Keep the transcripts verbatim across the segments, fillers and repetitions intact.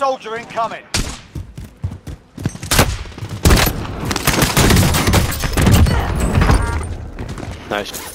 soldier incoming. Nice.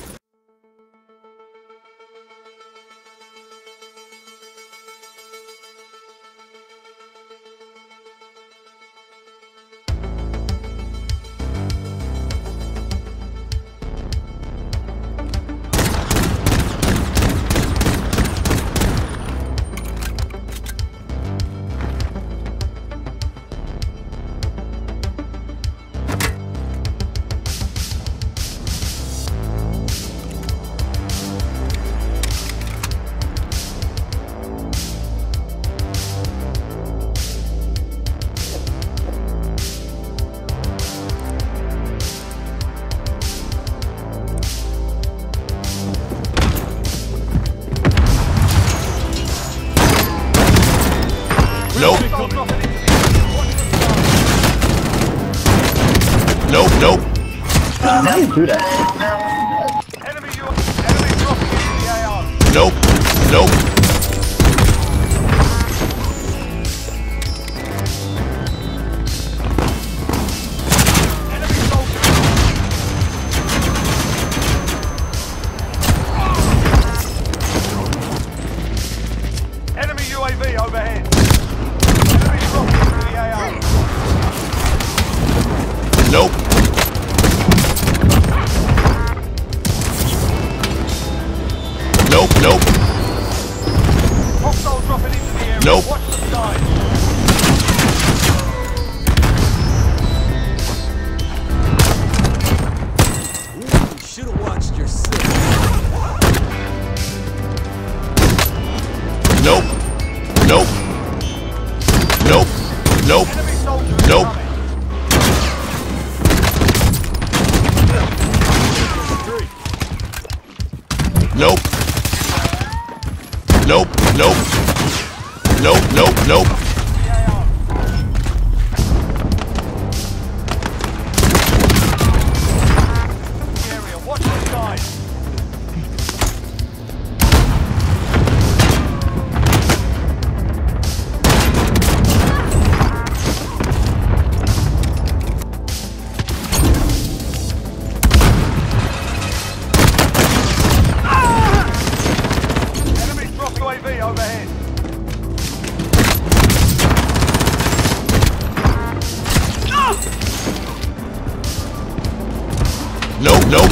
Nope. Nope, nope. Uh, how do you do that? Enemy, you, enemy dropping into the A R. Nope, nope. Enemy soldier. Enemy U A V overhead. Enemy dropping into the A R. Nope. Nope, nope. Hostile dropping into the area. Nope. Watch the side. Ooh, you should have watched your six. Nope. Nope. Nope. Nope. Enemy soldier Nope. incoming. Nope. Nope. Nope. Nope. Nope. Nope. The A R. The area. Watch the side. Enemy drop U A V overhead. Nope. Nope.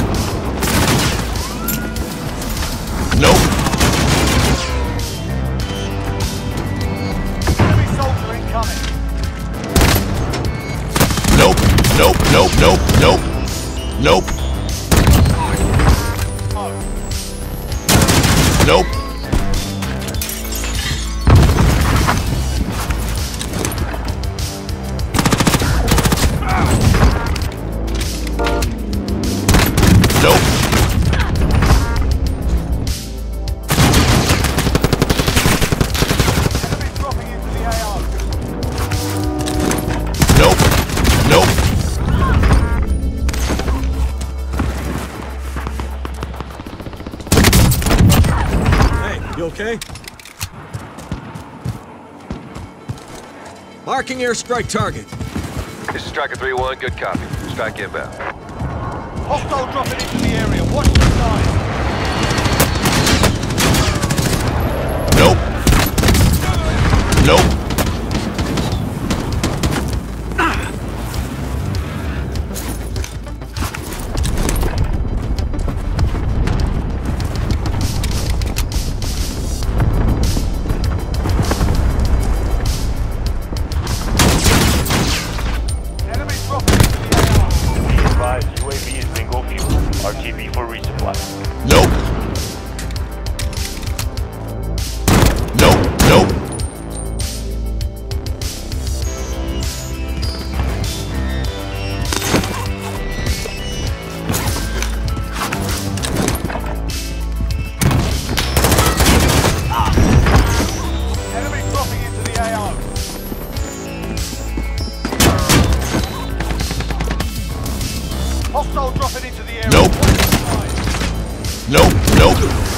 Nope. Enemy soldier incoming. Nope. Nope. Nope. Nope. Nope. Nope. Oh. Nope. Nope. Enemy dropping into the A R. Nope. Nope. Hey, you okay? Marking airstrike target. This is Striker three one, good copy. Strike inbound. Hostile dropping into the area. Watch the side. Nope. Nope. Enemy dropping into the A R. Be advised, U A V is bingo fuel. R T B for resupply. Nope. Nope. Nope. Enemy dropping into the A R. Hostile dropping into the area. Nope. Watch the side. Nope. Nope.